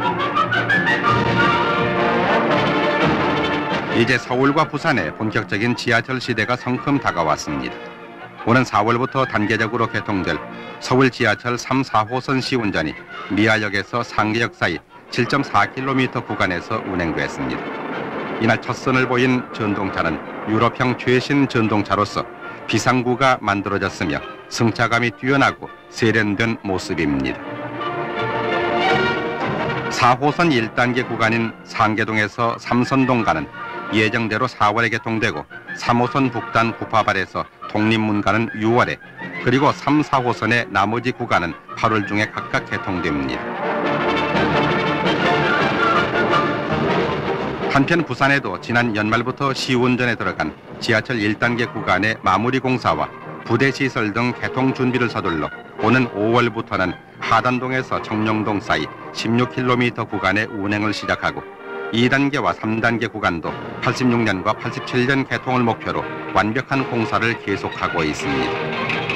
이제 서울과 부산에 본격적인 지하철 시대가 성큼 다가왔습니다. 오는 4월부터 단계적으로 개통될 서울 지하철 3, 4호선 시운전이 미아역에서 상계역 사이 7.4km 구간에서 운행됐습니다. 이날 첫 선을 보인 전동차는 유럽형 최신 전동차로서 비상구가 만들어졌으며 승차감이 뛰어나고 세련된 모습입니다. 4호선 1단계 구간인 상계동에서 삼선동 가는 예정대로 4월에 개통되고 3호선 북단 구파발에서 독립문가는 6월에 그리고 3, 4호선의 나머지 구간은 8월 중에 각각 개통됩니다. 한편 부산에도 지난 연말부터 시운전에 들어간 지하철 1단계 구간의 마무리 공사와 부대시설 등 개통 준비를 서둘러 오는 5월부터는 하단동에서 청룡동 사이 16km 구간의 운행을 시작하고 2단계와 3단계 구간도 86년과 87년 개통을 목표로 완벽한 공사를 계속하고 있습니다.